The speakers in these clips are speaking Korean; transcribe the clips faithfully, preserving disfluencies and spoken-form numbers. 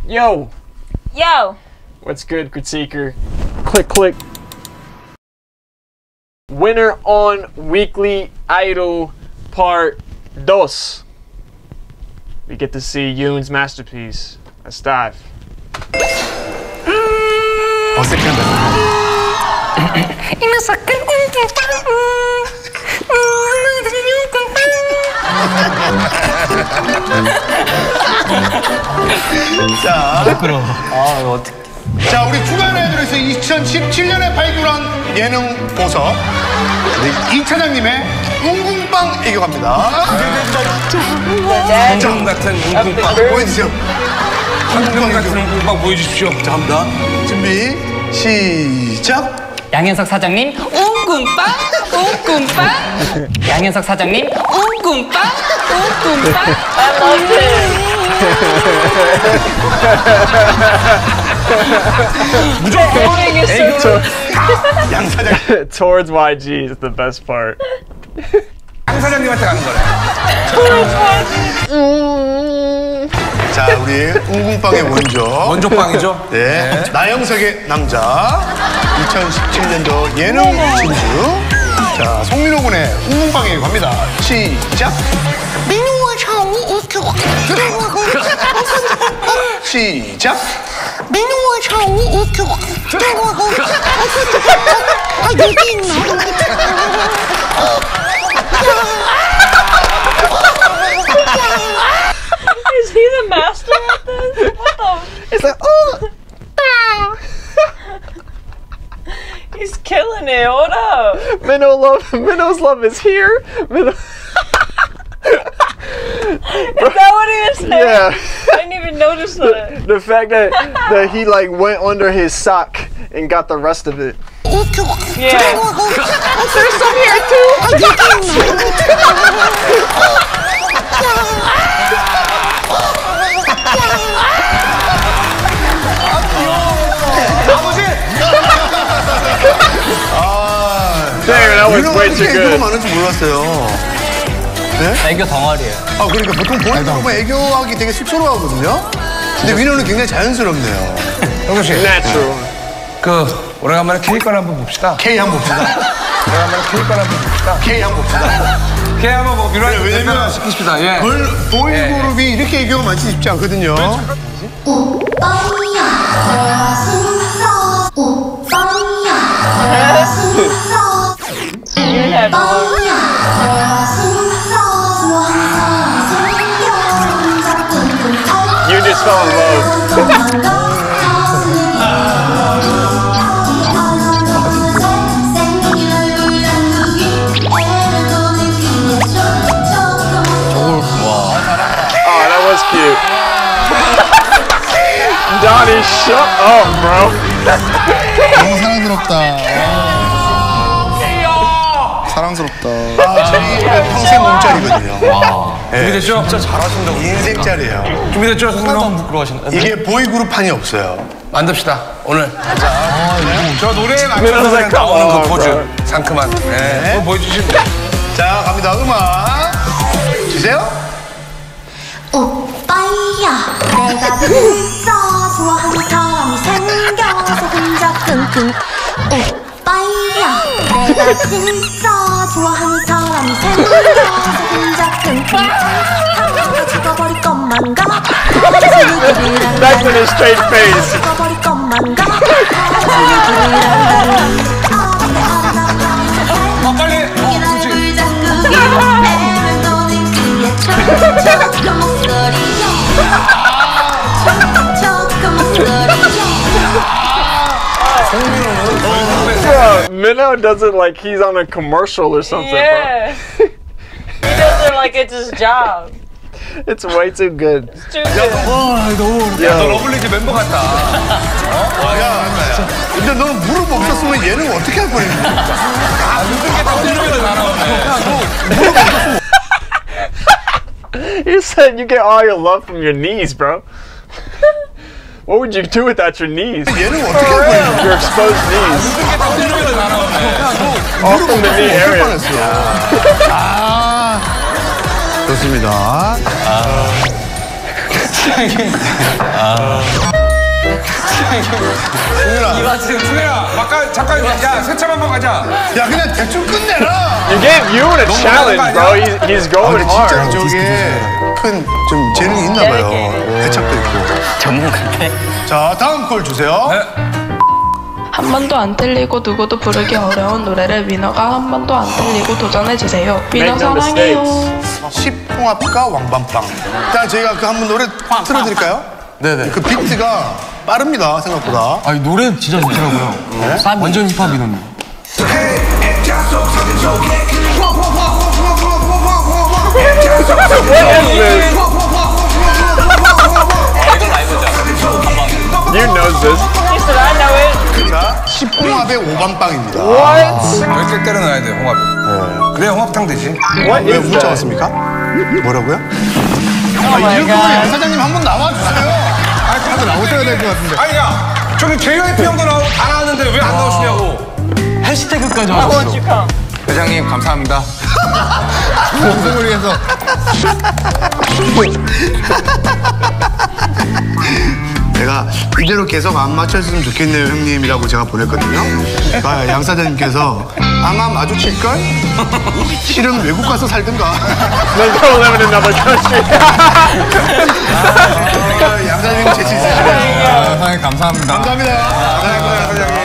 Yo! Yo! What's good, Critiquer? Click, click. Winner on Weekly Idol Part two. We get to see Yoon's masterpiece. Let's dive. 어색한다. 자, 부끄러워. 아, 이거 어떡해. 자, 우리 주간 아이돌에서 이천십칠 년에 발굴한 예능 보석 우리 이 차장님의 웅궁빵 애교 갑니다. 황금 같은 웅궁빵 보여주세요. 황금 같은 웅궁빵 보여주십시오. 자, 갑니다. 준비 시작. 양현석 사장님 웅궁빵 웅궁빵 양현석 사장님 웅궁빵 웅궁빵 I love it. 무조건 애교. 양 사장. Towards Y G is the best part. 양 사장님한테 가는 거래. 자, 우리 웅궁빵의 원조. 원조빵이죠? 네. 네. 나영석의 남자. 이천십칠 년도 예능 진주. 자, 송민호 군의 웅궁빵 애교 갑니다. 시작. 민호와 샤오 이렇게 시작. 민호와 샤오 이렇게 아, 여기 있나? Is he the master at this? What the? It's like, oh! He's killing it. What up? Minnow love, Minnow's love is here. Minnow. Is that what he was saying? Yeah. I didn't even notice that. The fact that that he like went under his sock and got the rest of it. Yeah. There's some here too. Damn, that was way too 애교가 good. 많은 줄 몰랐어요. 네? 애교 덩어리예요. 아, 그러니까 보통 보는 보면 애교하기 되게 쑥스러워하거든요. 근데 민호는 굉장히 자연스럽네요. 영국 씨. Natural. 그 오래간만에 K걸 한번 봅시다. K 한번 봅시다. 오래간만에 K걸 한번 봅시다. K 한번 봅시다. K 한번 뭐 민호 왜냐면 시키십시다. 예. 걸 보이그룹이 이렇게 애교가 많지 쉽지 않거든요. 오빠야 진짜 오빠야 진짜 You have 오빠야 진짜 좋아하는 사람이 생겨 You just fell in love. Oh, that was cute. Donnie, shut up, bro. 너무 사랑스럽다. 사랑스럽다. 아, 저희 평생 몸짜리거든요. 준비됐죠? 진짜 잘하신다고. 인생짜리예요. 준비됐죠, 성민호? 이게 보이그룹판이 없어요. 만듭시다, 오늘. 자, 저 노래에 맞춰서 민호는 그냥 나오는 그 come on, 포즈. bro. 상큼한. 네. 그거 보여주시면 돼요. 자, 갑니다. 음악 주세요. 오빠야 내가 진짜 좋아하는 사람이 생겨서 혼자 끙끙 오빠야 내가 진짜 좋아하는 사람이 생겨서 혼자 끙끙 하루가 죽어버릴 것만 같아 Back to his straight face. 죽어버릴 것만 같아 어, 빨리. 어, 그렇지. Bro, Minnow does it like he's on a commercial or something, Yeah. He does it like it's his job. bro. It's way too good. It's too good. 야, 너 러블리즈 멤버 같다. 야, 근데 너는 무릎 없었으면 예능 어떻게 할 뻔했니? 아, 모든 게다 무릎에서 날아오네. You said you get all your love from your knees, bro. What would you do without your knees? 예능 어떻게 할 뻔했니? Your exposed knees. 모든 게다 무릎에서 날아오네. All from the knee 어쩔 area. 뻔했어. 아, 좋습니다. 이봐 지금 승현아 아까 잠깐 야 세참 한번 가자. 야 그냥 대충 끝내라. You gave Yoon a challenge, bro. He's, he's 아, going 근데 진짜 hard. 저게 큰 좀 재능이 있나 봐요. 대착도 있고. 전문가인데. 자 다음 걸 주세요. 네. 한 번도 안 틀리고 누구도 부르기 어려운 노래를 위너가 한 번도 안 틀리고 도전해주세요. 위너 Make no 사랑해요. mistakes. 십홍합과 왕밤빵. 일단 저희가 그 한 번 노래 틀어드릴까요? 네네. 그 비트가 빠릅니다 생각보다. 아니 노래는 진짜 좋더라고요. 네? 완전 힙합 이런. You knows this. He said, I know it. 자 십홍합의 오밤빵입니다. What? 열개 때려 넣어야 돼 홍합. 네. 그래야 홍합탕 되지. What 왜 is 문자 that? 왔습니까? 뭐라고요? Oh 아, my 이럴 거면 양 god. 사장님 한 번 나와주세요. 아, 그래도 나오셔야 될 것 같은데. 아니 야 저기 제이와이피 형도 나오고 다 나왔는데 왜 안 나오시냐고. 해시태그까지 Why won't you come? 회장님 감사합니다. 방송을 위해서. 제가 이대로 계속 안 맞췄으면 좋겠네요 형님이라고 제가 보냈거든요. 아, 양 사장님께서 아마 마주칠걸? 실은 외국 가서 살든가. Let's go live in another country. 아, 양 사장님 재치 있으시네요. 아, 사장님 감사합니다. 감사합니다. 감사합니다 사장님.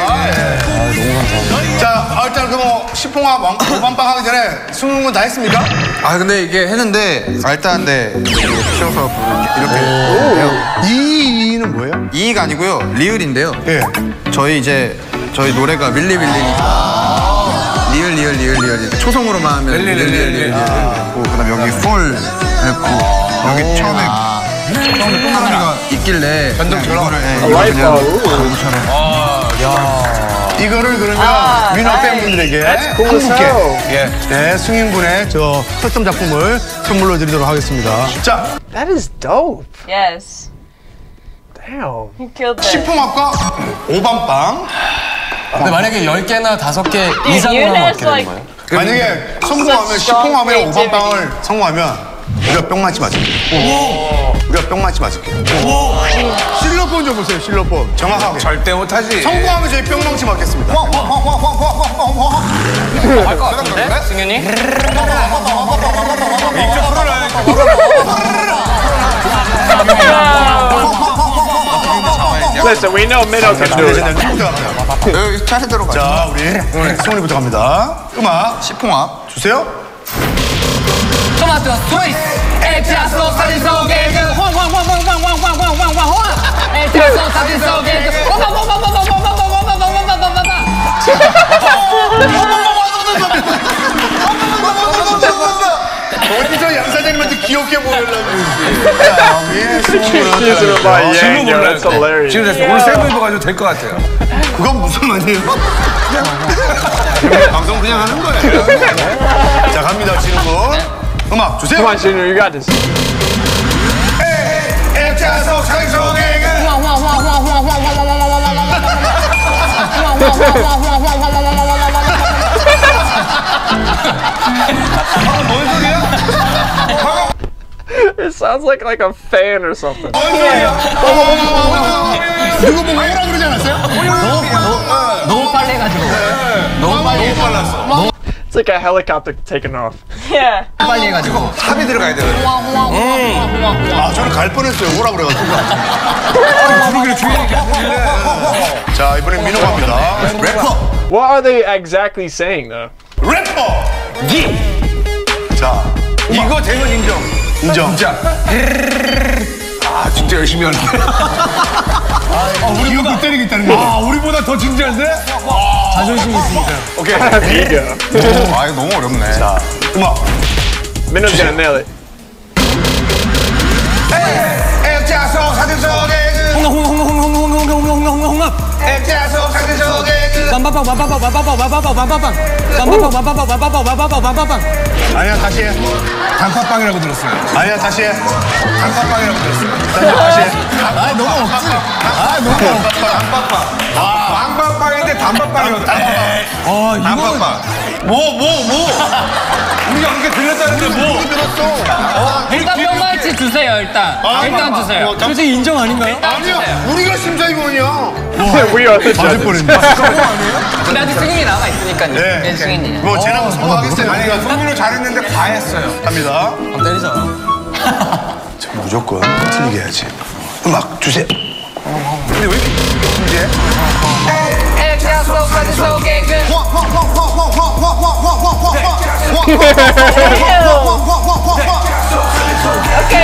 자, 아, 일단 그뭐 십홍합 왕- 오밤빵 하기 전에 스무 분 다 했습니까? 아 근데 이게 했는데 아, 일단 네 쉬어서 부르기 이렇게 이는 뭐예요? 이가 아니고요 리을인데요. 예. 저희 이제 저희 노래가 밀리밀리니까 리을 리을 리을 리을 이렇게 초성으로만 하면 밀리, 리을 밀리, 리을 리을 밀리. 했고 그다음 여기 폴 했고 여기 처음에 처음에 뽕나미가 있길래 변동처럼? 이거를 예, I 이거 like 그냥 that. 이거를 그러면 아, 위너 nice. 팬분들에게 That's cool as 한분께 hell. 예. 네, 승인군의 저 커스텀 작품을 선물로 드리도록 하겠습니다. 자, That is dope. Yes. Damn. You killed that. 십홍합과 오밤빵. 근데 만약에 열 개나 다섯 개 Dude, 이상으로 하면 Yoon 어떻게 has 되는 like 거예요? 만약에 성공하면 Such 십홍합에 strong 오밤빵을 성공하면 우리가 뿅 맞지 맞을게요. 우리가 뿅 맞지 맞을게요. 실로폰 좀 보세요, 실로폰. 정확하게. 절대 못하지. 성공하면 저희 뿅 망치 맞겠습니다. 할것 같은데? 승현이? 입좀 풀어라. Listen, we know Minnow can do it. 여기 차례 들어가요. 자, 우리 승훈이부터 갑니다. 음악 십홍합 주세요. 토마토 스위스 액자 속 사진 속에 그 황황황황황황황황황황황 액자 속 사진 속에 그 어디서 양 사장님한테 귀엽게 보이려고. 야, 예, Accusing him by Yang, yo, that's hilarious. 지금 됐어. 오늘 세이브 입어가지고 될 것 같아요. 그건 무슨 말이에요? 그냥 방송 그냥 하는 거예요. 자, 갑니다, 진우군. 음악 주세요. Come on, Junior, you got this. 액자속 사진 속에 It sounds like like a fan or something. 이거 뭐 뭐라 그러지 않았어요? 너무 빨리 해가지고 너무 빨리 빨랐어. It's like a helicopter taking off. Yeah. 빨리 해가지고 합이 들어가야 돼. 아, 저는 갈 뻔했어요. 오라 그래가지고. 부르기를 주인이게 부르길래. 자, 이번엔 민호 갑니다. 래퍼. What are they exactly saying though? 래퍼. 기. 자, 이거 되면 인정. 인정. 진짜. 아 진짜 열심히 하네. 아, 우리보다 때리겠다는 거. 아 우리보다 더 진지한데? 자존심 있으니까. 오케이. Ego. 아 이거 너무 어렵네. 자, 음악. Minnow's gonna nail it. 액자 속 사진 속에 홍합 홍합 홍합 홍합 홍합 홍합 홍합 홍합 액자 속 사진 속에 맘바빵 맘바빵 맘바빵 맘바빵 맘바빵 맘바빵 맘바빵 맘바빵 맘바빵 맘바빵 아니야, 다시 해. 단팥빵이라고 들었어요. 아니야, 다시 해. 단팥빵이라고 들었어요. 다시 해. 아, 너무 없지. 아, 너무 없지. 단팥빵. 아, 단팥빵인데 단팥빵이었다. 아, 이거 단팥빵. 뭐, 뭐, 뭐. 우리가 그렇게 들렸다는데 뭐. 들었어. 일단 뿅말치 주세요 일단. 아, 일단 주세요. 솔직히 인정 아닌가요? 아니야, 우리가 심사위원이야. We are the 맞을 judges. 뻔했네. 근데 아직 승인이 나와 있으니까요. 네. 승인이. 뭐 쟤랑 성공하겠어요. 아니, 성민호 잘했는데 과했어요. 갑니다. 안 때리잖아. 자, 무조건 틀리게 해야지. 음악 주세요. 근데 왜 이렇게 진지해? 액자 속까지 속에 그. 오케이.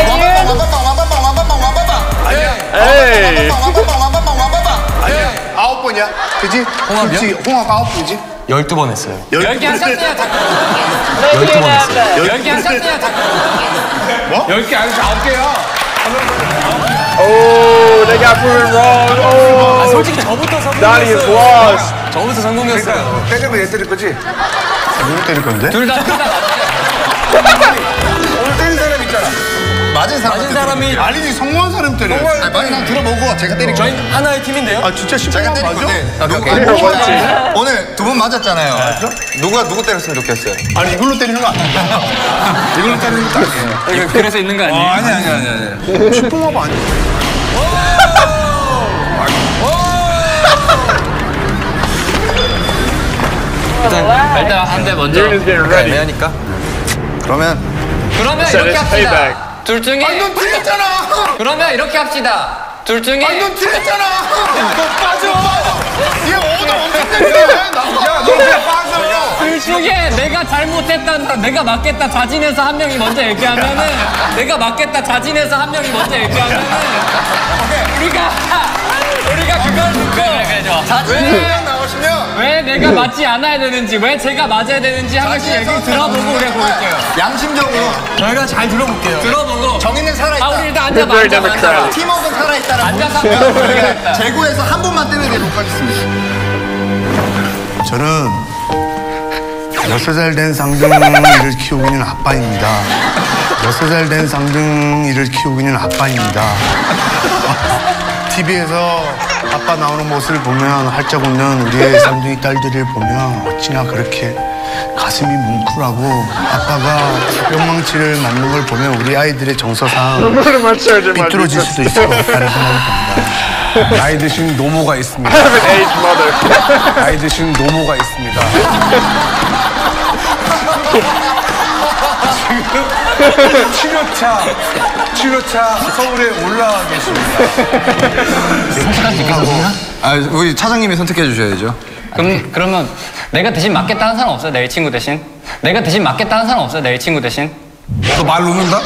Hey. 아니야. 아홉 번이야. 그지? 홍합이요? 그치, 홍합 아홉 번이지? 열두 번 했어요. 열 개 하셨네요. 열두 번 했어요. 열 개 하셨네요. 열 개 아니고 아홉 개야. Oh, they got proven wrong. 아, Oh, 솔직히 저부터 Donnie is 성공이었어요. lost. 저부터 성공이었어요. 때리면 얘 때릴 거지? 누구 때릴 건데? 둘 다 둘 다 오늘 때린 사람 있잖아. 맞은 사람. 맞은 사람이 아니지, 성공한 사람 때려. 아니, 맞은 사람 들어보고 제가 때릴게요. 저희 하나의 팀인데요. 아, 진짜 제가 십번 때릴 맞아? 건데. 누가, Clear one team. 오늘 두 분 맞았잖아요. 누가 누구 때렸으면 좋겠어요? 아니, 이걸로 때리는 거 아니야? 이걸로 때리는 것도 아니에요. 그래서 있는 거 아니에요? 아니, 아니, 아니, 아니. 십봉합 아니야? 일단 일단 한 대 먼저. Dude is getting ready. 애매하니까. 그러면 그러면 Set 이렇게 his 합시다. payback. 둘 중에 아니, 넌 틀렸잖아! 그러면 이렇게 합시다. 둘 중에 아니, 넌 틀렸잖아! 너 빠져! 얘 오더 엄청 때리네! 야, 너 그냥 빠져. 둘 중에 내가 잘못했다는 사람, 내가 맞겠다 자진해서 한 명이 먼저 얘기하면은 내가 맞겠다 자진해서 한 명이 먼저 얘기하면은 우리가 우리가 그걸 듣고 그래, 그래, 자진해서 나오시면 왜 내가 맞지 않아야 되는지 왜 제가 맞아야 되는지 한 명씩 얘기 들어보고 우리가 볼게요. 양심적으로 저희가 잘 들어볼게요. 들어보고 정의는 살아있다. 아 우리 일단 앉아봐 Very 앉아봐 앉아봐 democratic. 팀워크는 살아있다라고 앉아서 한번 보겠다. 재고에서 한 분만 때문에 내놓고 가겠습니다. 저는 여섯 살 된 쌍둥이를 키우고 있는 아빠입니다. 여섯 살 된 쌍둥이를 키우고 있는 아빠입니다. 티비에서 아빠 나오는 모습을 보면 활짝 웃는 우리의 쌍둥이 딸들을 보면 어찌나 그렇게 가슴이 뭉클하고 아빠가 뿅망치를 맞는 걸 보면 우리 아이들의 정서상 What am I charging my 삐뚤어질 수도 있을 것 같다는 생각이 듭니다. 나이 드신 노모가 있습니다. I have an aged mother. 나이 드신 노모가 있습니다. 지금 치료차, 치료차 서울에 올라와 계십니다. 아, 우리 차장님이 선택해 주셔야죠. 그럼 그러면 내가 대신 맞겠다 하는 사람 없어요? 내 친구 대신? 내가 대신 맞겠다 하는 사람 없어요? 내 친구 대신? 너 말 놓는다?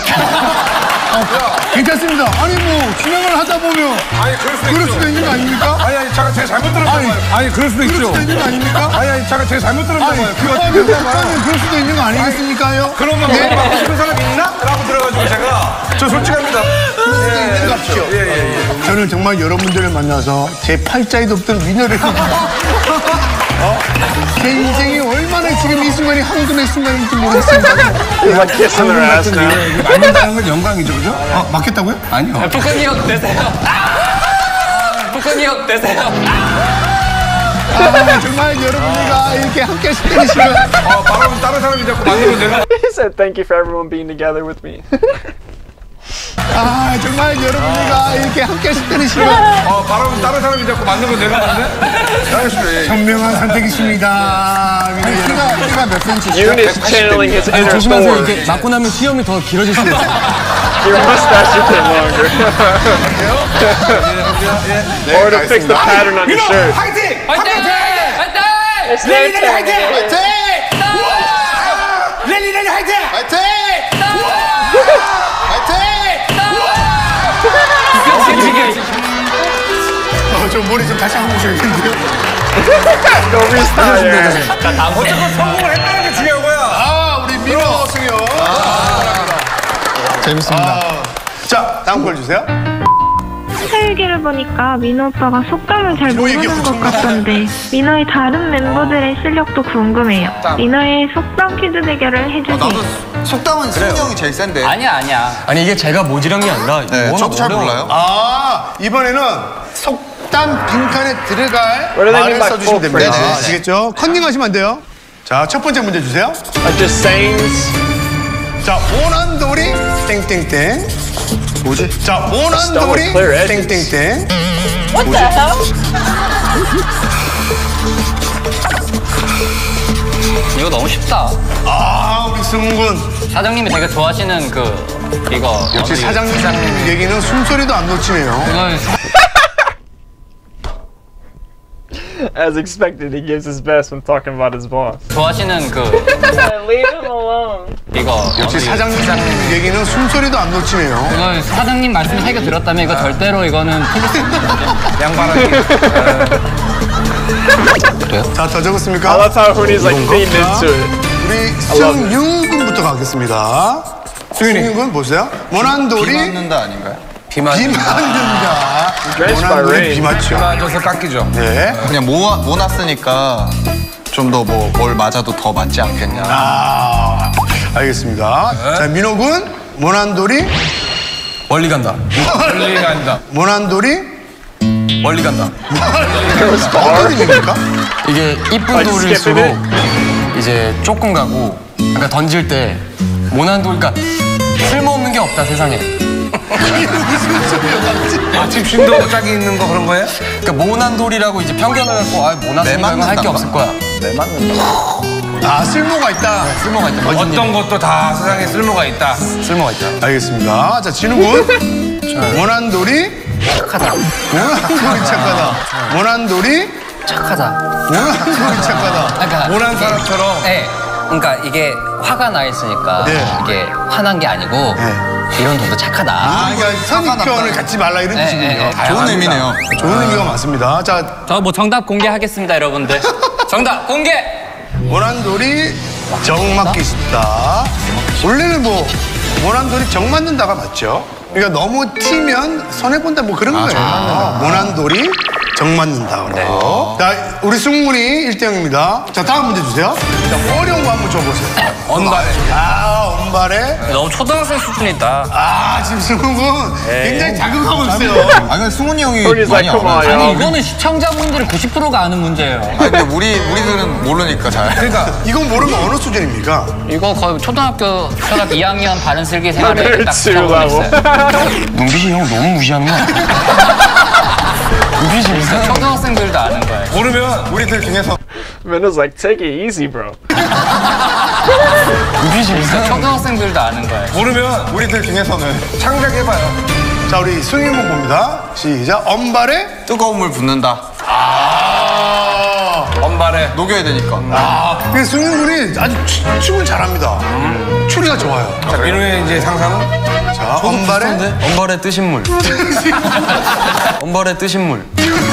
괜찮습니다. 아니 뭐 진행을 하다 보면 아니, 그럴 수도 그럴 있죠. 수도 있는 거 아닙니까? 아니, 아니, 잠깐 제가 잘못 들었단 아니, 말이에요. 아니, 그럴 수도 그럴 있죠. 수도 있는 거 아닙니까? 아니, 아니, 잠깐 제가 잘못 들었단 아니, 말이에요. 그거 그거 듣다면 그럴 수도 있는 거 아니겠습니까요? 그러면 네. 뭐 하고 싶은 사람 있나? 라고 들어가지고 제가 저 솔직합니다. 그럴 수도 있는 거 같죠? 예, 예, 예. 저는 정말 여러분들을 만나서 제 팔자에도 없던 위너를 어? 제 인생이 얼마나 지금 이 순간이 황금의 순간인지 모르겠습니다. Like kissing their ass now. 만난다는 건 영광이죠, 그죠? 어, 맞겠다고요? 아니요. 북한이 형 되세요. 북한이 형 되세요. 아, 정말 여러분들과 이렇게 함께 시켜주시면 어, 바로 다른 사람이 자꾸 만들면 내가 He said thank you for everyone being together with me. 아, 정말 여러분들과 이렇게 함께 시켜주시면 어, 바로 다른 사람이 자꾸 만들면 내가 만데? 알겠습니다. 예. 현명한 선택이십니다. 키가, 키가 몇 센치시죠? Yoon is channeling his inner 조심하세요. Thor. 이게 맞고 나면 수염이 더 길어질 수 있어요. Your mustache should get longer. Or to fix the pattern on your shirt. 화이팅! 화이팅! 화이팅! It's their turn. 화이팅! 랠리 랠리 화이팅! 화이팅! 어, 저 머리 좀 다시 한번 보셔야겠는데요? Go restyle. 어쨌건 성공을 했다는 게 중요한 거야. 아, 우리 민호 승현. 재밌습니다. 자, 다음 걸 주세요. 사일기를 보니까 민호 오빠가 속담을 잘 뭐 얘기 모르는 것 엄청 같던데 민호의 다른 멤버들의 실력도 궁금해요. 민호의 속담 퀴즈 대결을 해주세요. 나도 속담은 승희 형이 제일 센데. 아니야 아니야. 아니 이게 제가 모질한 게 아니라 네, 워낙 저도 잘 어려워요. 몰라요. 아, 이번에는 속, 일단 빈칸에 들어갈 What do they 말을 mean by 써주시면 full 됩니다. phrases? 아시겠죠? 컨닝하시면 안 돼요. 자, 첫 번째 문제 주세요. Like just sayings. 자, 모난돌이 땡땡땡. 뭐지? 자, 모난돌이 clear edges. 땡땡땡. What the hell? 이거 너무 쉽다. 아, 우리 승훈군. 사장님이 되게 좋아하시는 그 이거 역시 어디- 사장님 얘기는 숨소리도 안 놓치네요. 이건 As expected, he gives his best when talking about his boss. 좋아하시는 그 Leave him alone. 이거 역시 어디- 사장님 얘기는 숨소리도 안 놓치네요. 이거 사장님 말씀 새겨 들었다면 이거 절대로 이거는 틀릴 수 없는 거죠. 양반하게. 자, 더 I 적었습니까? love how Hoonie's like leaned into it. 우리 love it. 승윤군부터 가겠습니다. 승윤군 보세요. 모난돌이 맞는다 아닌가요? 비 맞는다. Drenched by 모난돌이 rain. 비 맞죠. 맞아서 깎이죠. 네. 그냥 모아, 모났으니까 좀 더 뭐 뭘 맞아도 더 맞지 않겠냐. 아, 알겠습니다. 자, 민호군 모난돌이 멀리 간다. 멀리 간다. 모난돌이 멀리 간다. 어떤 의미입니까? 이게 이쁜 Like 돌일수록 skipping 이제 조금 가고 그러니까 던질 때 모난 돌 그러니까 쓸모없는 게 없다 세상에. 아침 신도 짝이 있는 거 그런 거예요? 그러니까 모난 돌이라고 이제 편견을 갖고 아 모났으니까 이건 할 게 없을 거야. 내 맞는다. 아, 쓸모가 있다. 쓸모가 있다. 어떤 것도 다 세상에 쓸모가 있다. 쓸모가 있다. 알겠습니다. 자, 진우군 모난돌이 착하다. 모난돌이 착하다. 모난돌이 착하다. 모난돌이 착하다. 그러니까 모난 사람처럼. 네. 그러니까 이게 화가 나 있으니까 네. 이게 화난 게 아니고 네. 이런 돈도 착하다. 아, 그러니까 선입견을 갖지 말라 이런 네, 뜻이군요. 네, 네. 좋은 의미네요. 좋은 의미가 많습니다. 자, 저 뭐 정답 공개하겠습니다, 여러분들. 정답 공개. 모난돌이 정 맞기 쉽다. 원래는 뭐 모난돌이 정 맞는다가 맞죠. 그러니까 너무 튀면 손해 본다 뭐 그런 거예요. 모난돌이 정 맞는다고. 자, 우리 승훈이 일 대 영입니다. 자, 다음 문제 주세요. 자, 어려운 거 한번 줘보세요. 언발에. 아, 언발에. 너무 초등학생 수준이다. 아, 지금 승훈군 굉장히 자극하고 있어요. 아, 근데 승훈이 형이 Hoonie's 많이 like, come on, 알아요. 아니 yo. 이거는 시청자분들의 구십 퍼센트가 아는 문제예요. 아, 근데 우리, 우리들은 모르니까 잘. 그러니까 이건 모르면 어느 수준입니까? 이거 거의 초등학교 초등학교 이 학년 바른 슬기 생활에 Level 딱 two 적응했어요. level. 눈빛이 형 너무 무시하는 거 아니야? 눈빛이 무시하는 거 초등학생들도 아는 거예요. 모르면 우리들 중에서 Minna's like, take it easy, bro. 눈빛이 무시하는 거 초등학생들도 아는 거예요. 모르면 우리들 중에서는 창작해봐요. 자, 우리 승윤군 봅니다. 시작. 언발에. 뜨거운 물 붓는다. 아. 언발에. 녹여야 되니까. 아, 근데 승윤군이 아주 추, 춤을 잘합니다. 추리가 좋아요. 자, 민호의 이제 상상은? 자, 언발에. 엄발에 뜨신 물. 엄발에 뜨신 물.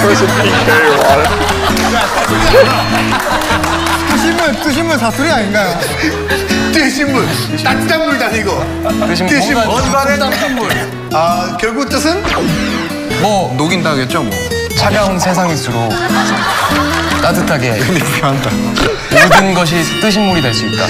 뜨신 물, 뜨신 물 사투리 아닌가요? 뜨신 물. 따뜻한 물도 아니고. 뜨신 물. 뜨신 물. 언발에 뜨신 물. 아, 결국 뜻은? 뭐, 녹인다겠죠, 뭐. 차가운 세상일수록 따뜻하게 모든 것이 뜨신 물이 될 수 있다.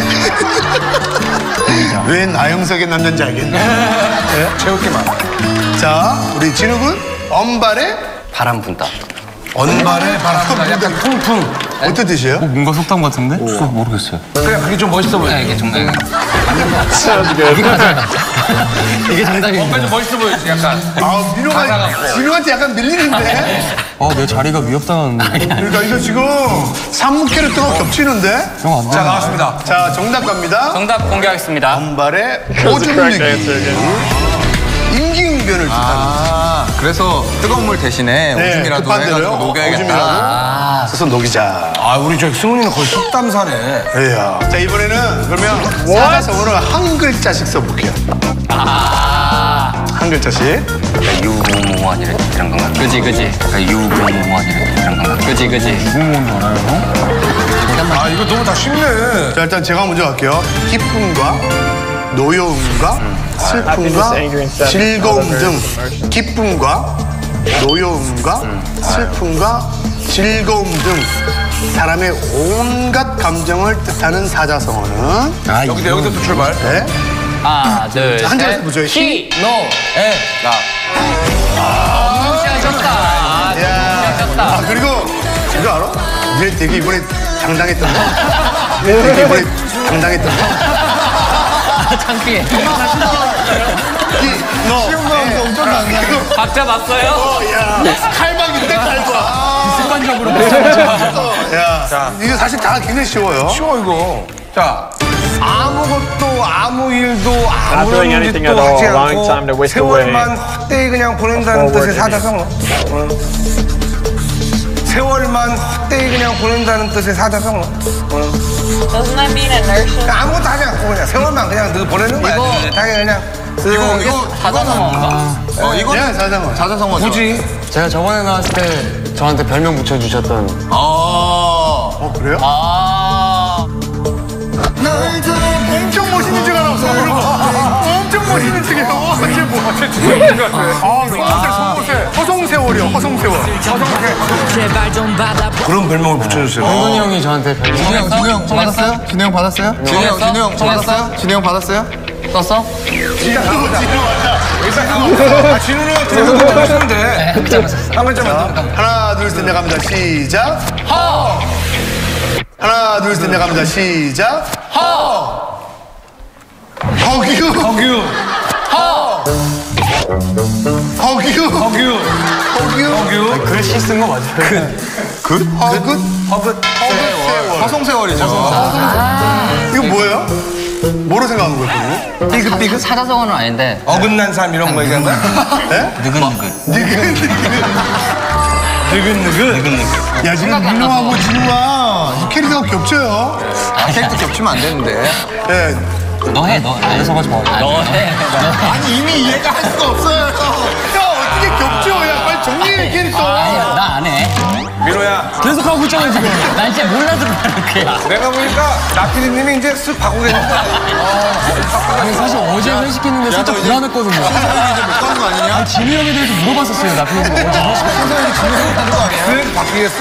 왜 나영석의 남자인지 알겠네. 네? 채울 게 많아. 자, 우리 진욱은 언발에. 바람 분다. 언발에 바람 분다. 약간 퉁퉁. 어떤 뜻이에요? 뭔가 속담 같은데? 모르겠어요. 그래, 그게 좀 멋있어 보여. 네, 이게 정말 Sounds good. 이게 정답이. 뭔가 좀 멋있어 보이지, 약간. 아, 민호가, 가사가 진욱한테 약간 밀리는데? 어, 내 자리가 위협당하는데. 그러니까 이거 지금 삼 캐릭터가 겹치는데? 형, 안 돼. 자, 나왔습니다. 자, 정답 갑니다. 정답 공개하겠습니다. 언발에 That's the correct answer 오줌누기. again. 임기응변을 뜻하는. 아, 그래서 뜨거운 물 대신에 네, 오줌이라도 급한 해가지고 대로요. 녹여야겠다. 오줌이라도 써서 녹이자. 아, 우리 저 승훈이는 거의 속담사네. 이야. 자, 이번에는 그러면 사자성어를 한 글자씩 써볼게요. 아, 한 글자씩. 유무무원 이런 이런 건가? 그지 그지. 유무무원 이런 이런 건가? 그지 그지. 무슨 알아요? 아, 이거 너무 다 쉽네. 자, 일단 제가 먼저 갈게요. 기쁨과 노여움과 슬픔과 Happiness, anger, and sadness. 즐거움 등 기쁨과 노여움과 슬픔과 즐거움 등 사람의 온갖 감정을 뜻하는 사자성어는 아, 여기서, 여기서 또 출발. 네. 하나 둘 한 자리에서 셋. 보죠. 히, 노, 에. 나. 무시하셨다. 야. 이거 알아? 니네 되게 이번에 당당했던 거? 되게 이번에 당당했던 거? 아, 창피해. 너 쉬운 거 엄청 당당. 박자 맞어요? 어, 야. 칼막인데 칼과. 습관적으로. 야, 자, 이거 사실 다 굉장히 쉬워요. 쉬워 이거. 자, 아무것도 아무 일도 Not doing 아무런 anything 짓도 at all, 하지 allowing time to 않고 whisk away. 세월만 헛되이 그냥 보낸다는 뜻의 사자성어. 어. 세월만 헛되이 그냥 보낸다는 뜻의 사자성어. 어. Doesn't that mean inertia? 아무것도 하지 않고 그냥 세월만 그냥 너 보내는 거야. 이거- 당연히 그냥. 이거 이거 사자성어인가? 어 이거는 야, 사장은. 자자성어죠. 굳이? 제가 저번에 나왔을 때 저한테 별명 붙여주셨던 아. 어, 그래요? 아. 엄청 멋있는 줄 알았어. 엄청 멋있는 척이에요. 어, 이게 뭐야? 제 죽은 것 같아. 아, 손모세, 손모세. 허송세월이요, 허송세월. 그런 별명을 붙여주세요. 현돈이 형이 저한테 별명 진우 형, 진우 형 받았어요? 진우 형 받았어요? 진우 형, 진우 형 받았어요? 진우 형 받았어요? 썼어? 진우, 진우 맞아. 아, 진우는 제대로 붙여주시면 돼. 한 글자만 더. 하나, 둘, 셋, 넷 갑니다. 시작. 허! 하나, 둘, 셋, 넷 갑니다. 시작. 허! 허규. 허규. 허! 허규. 허규. 허규. 허규. 글씨 쓴 거 맞아요? 굿? 허굿? 허긋. 허송세월이죠. 이거 뭐예요? 뭐로 생각하는 거예요? 삐그 삐그 사자성어는 아닌데. 어긋난 사람 이런 거 얘기한 거야? 네? 느긋느긋. 느긋느긋. 느긋느긋. 야, 지금 민호하고 진우가 이 캐릭터가 겹쳐요. 아, 캐릭터 겹치면 안 되는데. 예. 너 해, 너. 안 써가지고. 너 해. 아니, 이미 이해가 할 수가 없어요. 야, 어떻게 겹쳐? 야, 빨리 정리해, 캐릭터. 나 안 해. 민호야, 계속 하고 있잖아, 지금. 난 진짜 몰라서 그렇게. 내가 보니까 나피디님이 이제 쓱 바꾸고 계신다. 아니 사실 어제 회식했는데 살짝 불안했거든요. 이제 못 가는 거 아니냐? 진우 형에 대해서 물어봤었어요. 나중에 어제 회식했는데. 쓱 바뀌겠어.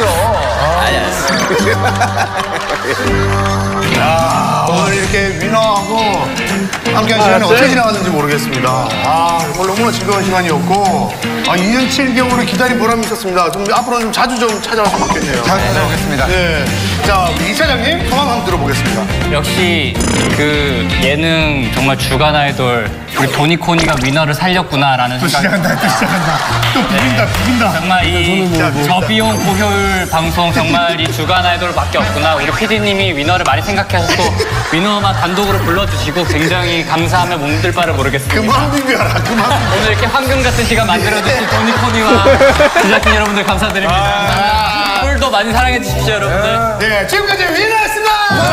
야, 오늘 이렇게 민호하고 함께한 시간이 어떻게 지나갔는지 모르겠습니다. 아, 오늘 너무나 즐거운 시간이었고, 아, 이 년 칠 개월을 기다린 보람이 있었습니다. 좀 앞으로는 좀 자주 좀 찾아왔으면 좋겠네요. 잘 찾아오겠습니다. 네. 자, 우리 이 차장님 소감 한번 들어보겠습니다. 역시 그 예능 정말 주간 아이돌 우리 도니코니가 위너를 살렸구나라는 또 생각이 시작한다, 또 시작한다. 또 비긴다, 비긴다. 정말 이 자, 비긴다. 저비용 고효율 방송 정말 이 주간 아이돌밖에 없구나. 우리 피디님이 위너를 많이 생각하셔서 위너만 단독으로 불러주시고 굉장히 감사하며 몸둘 바를 모르겠습니다. 그만 비벼라, 그만 비벼라. 오늘 이렇게 황금 같은 시간 만들어주신 도니코니와 제작진 여러분들 감사드립니다. 오늘도 많이 사랑해 주십시오, 여러분들. 네, 지금까지 위너였습니다.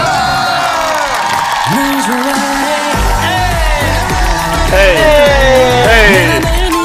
Hey, hey.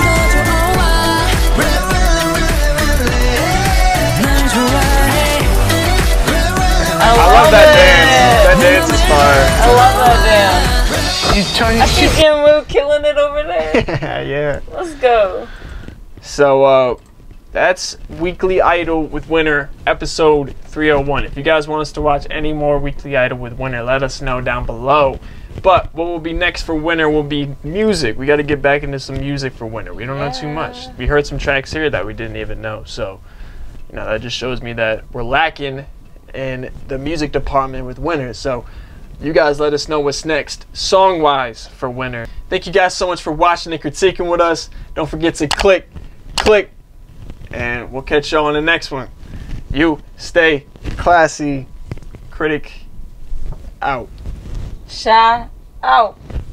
I love that dance. That dance is fire. I love that dance. I 이천이십. see Jim killing it over there. Yeah. Let's go. So, uh, that's Weekly Idol with Winner, episode three oh one. If you guys want us to watch any more Weekly Idol with Winner, let us know down below. But what will be next for Winner will be music. We got to get back into some music for Winner. We don't know too much. We heard some tracks here that we didn't even know. So, you know, that just shows me that we're lacking in the music department with Winner. So, you guys let us know what's next song-wise for Winner. Thank you guys so much for watching and critiquing with us. Don't forget to click, click, and we'll catch y'all on the next one. You stay classy. Critic out. Shy out.